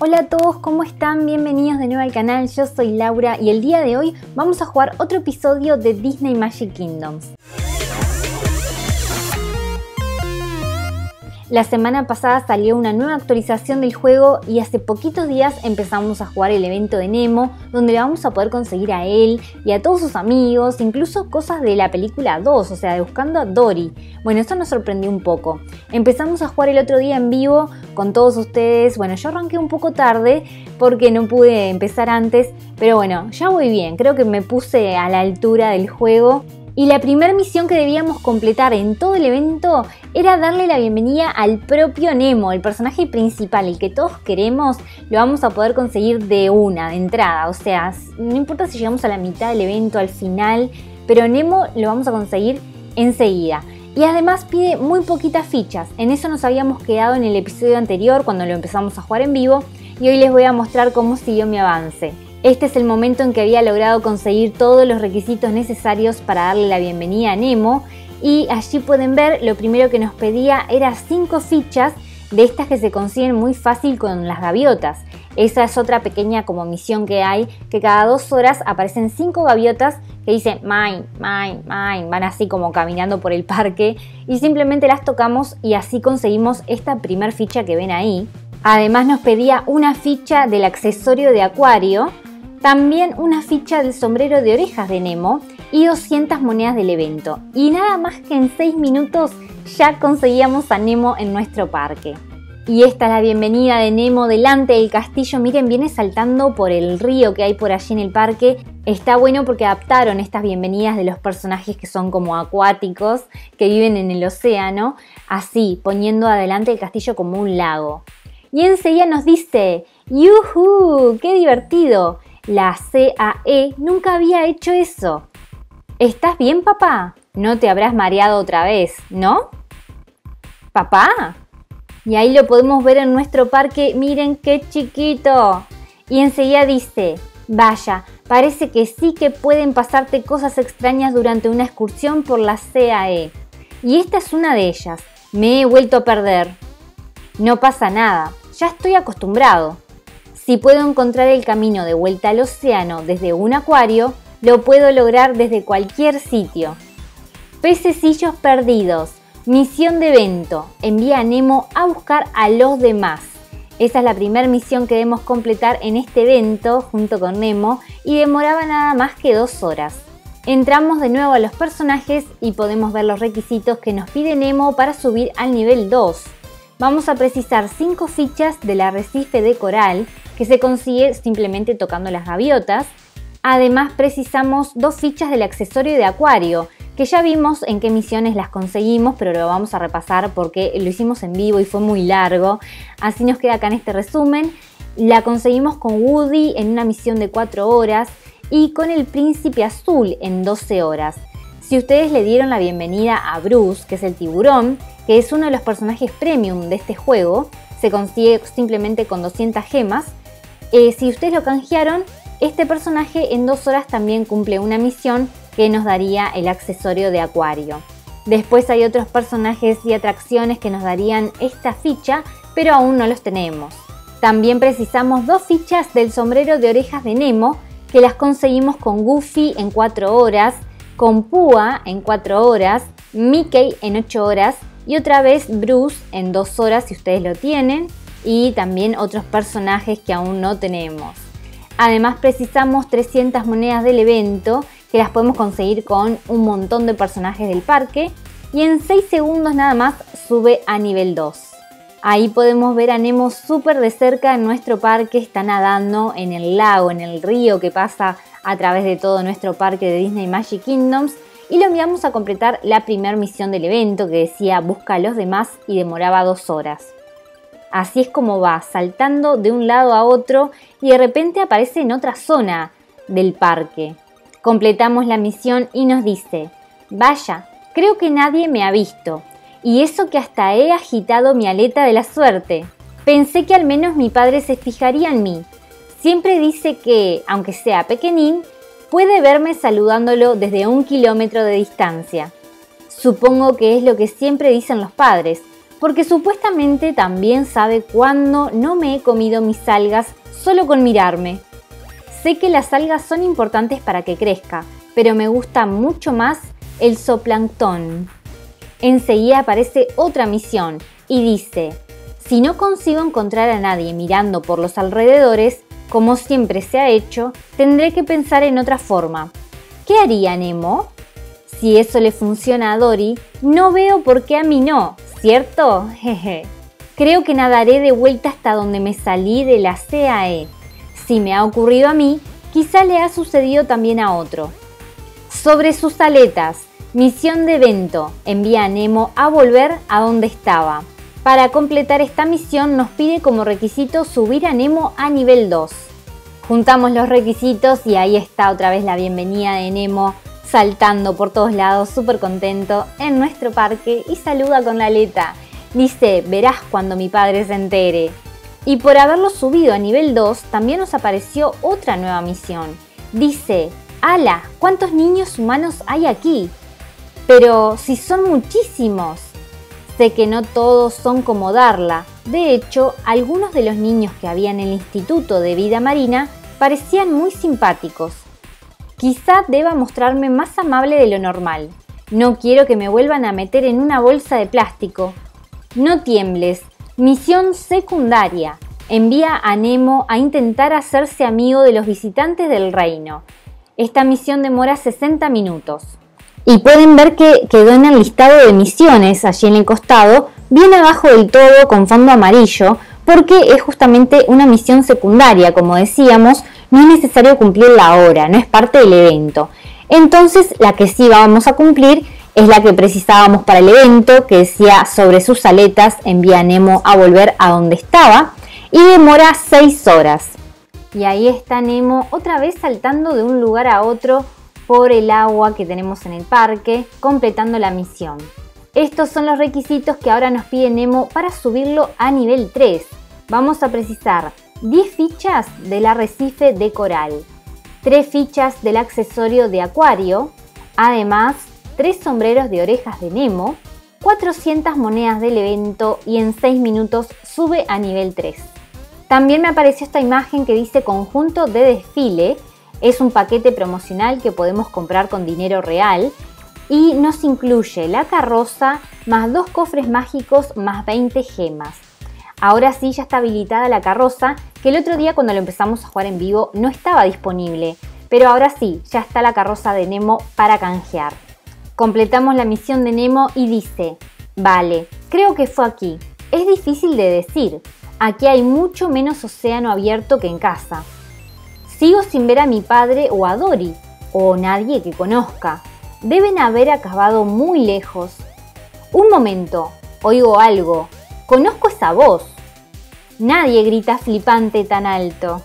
Hola a todos, ¿cómo están? Bienvenidos de nuevo al canal, yo soy Laura y el día de hoy vamos a jugar otro episodio de Disney Magic Kingdoms. La semana pasada salió una nueva actualización del juego y hace poquitos días empezamos a jugar el evento de Nemo, donde le vamos a poder conseguir a él y a todos sus amigos, incluso cosas de la película 2, o sea, de Buscando a Dory. Bueno, eso nos sorprendió un poco. Empezamos a jugar el otro día en vivo con todos ustedes. Bueno, yo arranqué un poco tarde porque no pude empezar antes, pero bueno, ya voy bien, creo que me puse a la altura del juego. Y la primera misión que debíamos completar en todo el evento era darle la bienvenida al propio Nemo, el personaje principal, el que todos queremos. Lo vamos a poder conseguir de entrada, o sea, no importa si llegamos a la mitad del evento, al final, pero Nemo lo vamos a conseguir enseguida. Y además pide muy poquitas fichas, en eso nos habíamos quedado en el episodio anterior cuando lo empezamos a jugar en vivo y hoy les voy a mostrar cómo siguió mi avance. Este es el momento en que había logrado conseguir todos los requisitos necesarios para darle la bienvenida a Nemo y allí pueden ver, lo primero que nos pedía era 5 fichas de estas que se consiguen muy fácil con las gaviotas. Esa es otra pequeña como misión que hay, que cada 2 horas aparecen 5 gaviotas que dicen mine, mine, mine, van así como caminando por el parque y simplemente las tocamos y así conseguimos esta primer ficha que ven ahí. Además nos pedía una ficha del accesorio de acuario, también una ficha del sombrero de orejas de Nemo y 200 monedas del evento. Y nada más que en 6 minutos ya conseguíamos a Nemo en nuestro parque. Y esta es la bienvenida de Nemo delante del castillo. Miren, viene saltando por el río que hay por allí en el parque. Está bueno porque adaptaron estas bienvenidas de los personajes que son como acuáticos, que viven en el océano, así, poniendo adelante el castillo como un lago. Y enseguida nos dice, ¡yujú! ¡Qué divertido! La CAE nunca había hecho eso. ¿Estás bien, papá? No te habrás mareado otra vez, ¿no? ¿Papá? Y ahí lo podemos ver en nuestro parque. ¡Miren qué chiquito! Y enseguida dice, vaya, parece que sí que pueden pasarte cosas extrañas durante una excursión por la CAE. Y esta es una de ellas. Me he vuelto a perder. No pasa nada, ya estoy acostumbrado. Si puedo encontrar el camino de vuelta al océano desde un acuario, lo puedo lograr desde cualquier sitio. Pececillos perdidos. Misión de evento. Envía a Nemo a buscar a los demás. Esa es la primera misión que debemos completar en este evento junto con Nemo y demoraba nada más que 2 horas. Entramos de nuevo a los personajes y podemos ver los requisitos que nos pide Nemo para subir al nivel 2. Vamos a precisar 5 fichas del arrecife de coral que se consigue simplemente tocando las gaviotas. Además precisamos 2 fichas del accesorio de acuario, que ya vimos en qué misiones las conseguimos, pero lo vamos a repasar porque lo hicimos en vivo y fue muy largo. Así nos queda acá en este resumen. La conseguimos con Woody en una misión de 4 horas y con el príncipe azul en 12 horas. Si ustedes le dieron la bienvenida a Bruce, que es el tiburón, que es uno de los personajes premium de este juego, se consigue simplemente con 200 gemas. Si ustedes lo canjearon, este personaje en 2 horas también cumple una misión que nos daría el accesorio de acuario. Después hay otros personajes y atracciones que nos darían esta ficha, pero aún no los tenemos. También precisamos 2 fichas del sombrero de orejas de Nemo, que las conseguimos con Goofy en 4 horas, con Púa en 4 horas, Mickey en 8 horas y otra vez Bruce en 2 horas si ustedes lo tienen y también otros personajes que aún no tenemos. Además precisamos 300 monedas del evento que las podemos conseguir con un montón de personajes del parque y en 6 segundos nada más sube a nivel 2. Ahí podemos ver a Nemo súper de cerca en nuestro parque, está nadando en el lago, en el río que pasa a través de todo nuestro parque de Disney Magic Kingdoms y lo enviamos a completar la primera misión del evento que decía busca a los demás y demoraba 2 horas. Así es como va, saltando de un lado a otro y de repente aparece en otra zona del parque. Completamos la misión y nos dice, vaya, creo que nadie me ha visto y eso que hasta he agitado mi aleta de la suerte. Pensé que al menos mi padre se fijaría en mí. Siempre dice que, aunque sea pequeñín, puede verme saludándolo desde 1 kilómetro de distancia. Supongo que es lo que siempre dicen los padres, porque supuestamente también sabe cuándo no me he comido mis algas solo con mirarme. Sé que las algas son importantes para que crezca, pero me gusta mucho más el zooplancton. Enseguida aparece otra misión y dice: si no consigo encontrar a nadie mirando por los alrededores, como siempre se ha hecho, tendré que pensar en otra forma. ¿Qué haría Nemo? Si eso le funciona a Dory, no veo por qué a mí no, ¿cierto? Jeje. Creo que nadaré de vuelta hasta donde me salí de la CAE. Si me ha ocurrido a mí, quizá le ha sucedido también a otro. Sobre sus aletas, misión de evento, envía a Nemo a volver a donde estaba. Para completar esta misión nos pide como requisito subir a Nemo a nivel 2. Juntamos los requisitos y ahí está otra vez la bienvenida de Nemo, saltando por todos lados, súper contento en nuestro parque y saluda con la aleta. Dice: verás cuando mi padre se entere. Y por haberlo subido a nivel 2, también nos apareció otra nueva misión. Dice: ¡hala! ¿Cuántos niños humanos hay aquí? Pero si son muchísimos. Sé que no todos son como Darla. De hecho, algunos de los niños que había en el Instituto de Vida Marina parecían muy simpáticos. Quizá deba mostrarme más amable de lo normal. No quiero que me vuelvan a meter en una bolsa de plástico. No tiembles. Misión secundaria. Envía a Nemo a intentar hacerse amigo de los visitantes del reino. Esta misión demora 60 minutos. Y pueden ver que quedó en el listado de misiones, allí en el costado, bien abajo del todo con fondo amarillo, porque es justamente una misión secundaria, como decíamos, no es necesario cumplirla ahora, no es parte del evento. Entonces, la que sí vamos a cumplir es la que precisábamos para el evento, que decía: sobre sus aletas, envía a Nemo a volver a donde estaba, y demora 6 horas. Y ahí está Nemo otra vez saltando de un lugar a otro por el agua que tenemos en el parque, completando la misión. Estos son los requisitos que ahora nos pide Nemo para subirlo a nivel 3. Vamos a precisar 10 fichas del arrecife de coral, 3 fichas del accesorio de acuario, además 3 sombreros de orejas de Nemo, 400 monedas del evento y en 6 minutos sube a nivel 3. También me apareció esta imagen que dice conjunto de desfile. Es un paquete promocional que podemos comprar con dinero real y nos incluye la carroza más 2 cofres mágicos más 20 gemas. Ahora sí ya está habilitada la carroza, que el otro día cuando lo empezamos a jugar en vivo no estaba disponible, pero ahora sí, ya está la carroza de Nemo para canjear. Completamos la misión de Nemo y dice: vale, creo que fue aquí. Es difícil de decir, aquí hay mucho menos océano abierto que en casa. Sigo sin ver a mi padre o a Dory, o nadie que conozca. Deben haber acabado muy lejos. Un momento, oigo algo. Conozco esa voz. Nadie grita flipante tan alto.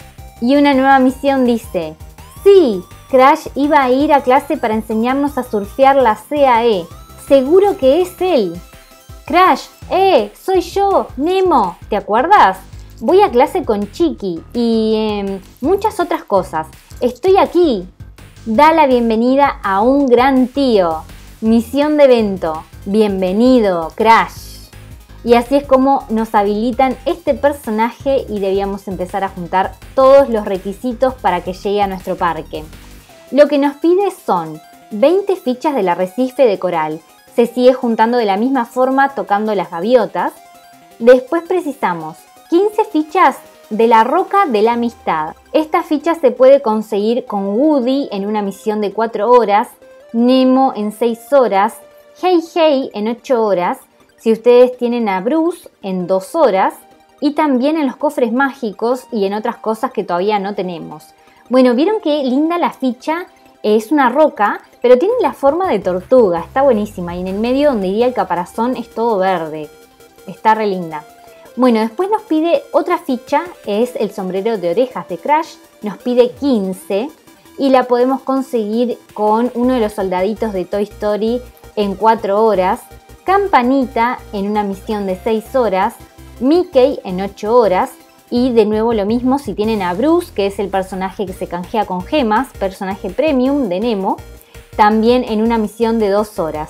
Y una nueva misión dice: sí, Crash iba a ir a clase para enseñarnos a surfear la CAE. Seguro que es él. Crash, soy yo, Nemo, ¿te acuerdas? Voy a clase con Chiqui y muchas otras cosas. Estoy aquí. Da la bienvenida a un gran tío. Misión de evento. Bienvenido, Crash. Y así es como nos habilitan este personaje y debíamos empezar a juntar todos los requisitos para que llegue a nuestro parque. Lo que nos pide son 20 fichas del arrecife de coral. Se sigue juntando de la misma forma tocando las gaviotas. Después precisamos 15 fichas de la roca de la amistad. Esta ficha se puede conseguir con Woody en una misión de 4 horas, Nemo en 6 horas, Hey Hey en 8 horas, si ustedes tienen a Bruce en 2 horas y también en los cofres mágicos y en otras cosas que todavía no tenemos. Bueno, ¿vieron qué linda la ficha? Es una roca, pero tiene la forma de tortuga, está buenísima y en el medio donde iría el caparazón es todo verde, está re linda. Bueno, después nos pide otra ficha, es el sombrero de orejas de Crash, nos pide 15 y la podemos conseguir con uno de los soldaditos de Toy Story en 4 horas, Campanita en una misión de 6 horas, Mickey en 8 horas y de nuevo lo mismo si tienen a Bruce, que es el personaje que se canjea con gemas, personaje premium de Nemo, también en una misión de 2 horas.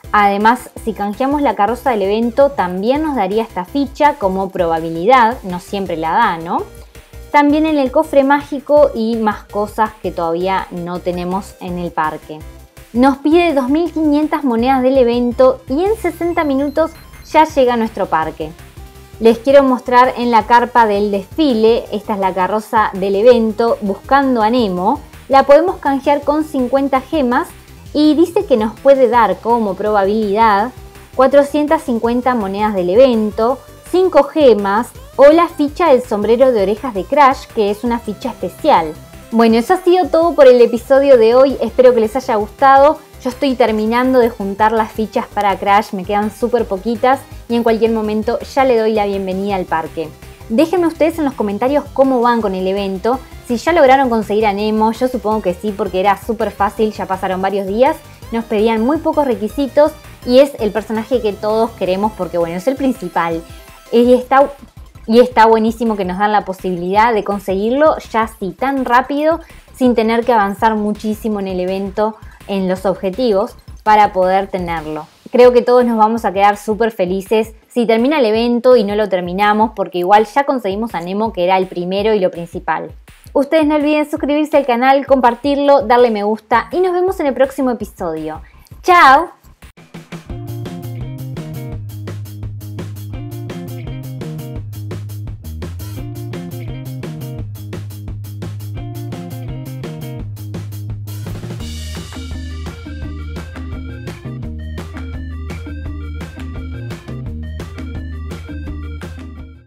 Además, si canjeamos la carroza del evento, también nos daría esta ficha como probabilidad, no siempre la da, ¿no? También en el cofre mágico y más cosas que todavía no tenemos en el parque. Nos pide 2.500 monedas del evento y en 60 minutos ya llega a nuestro parque. Les quiero mostrar en la carpa del desfile, esta es la carroza del evento, Buscando a Nemo. La podemos canjear con 50 gemas y dice que nos puede dar como probabilidad 450 monedas del evento, 5 gemas o la ficha del sombrero de orejas de Crash, que es una ficha especial. Bueno, eso ha sido todo por el episodio de hoy, espero que les haya gustado. Yo estoy terminando de juntar las fichas para Crash, me quedan súper poquitas y en cualquier momento ya le doy la bienvenida al parque. Déjenme ustedes en los comentarios cómo van con el evento, si ya lograron conseguir a Nemo, yo supongo que sí porque era súper fácil, ya pasaron varios días, nos pedían muy pocos requisitos y es el personaje que todos queremos porque bueno, es el principal. Y está buenísimo que nos dan la posibilidad de conseguirlo ya así tan rápido sin tener que avanzar muchísimo en el evento, en los objetivos para poder tenerlo. Creo que todos nos vamos a quedar súper felices si termina el evento y no lo terminamos porque igual ya conseguimos a Nemo que era el primero y lo principal. Ustedes no olviden suscribirse al canal, compartirlo, darle me gusta y nos vemos en el próximo episodio. ¡Chao!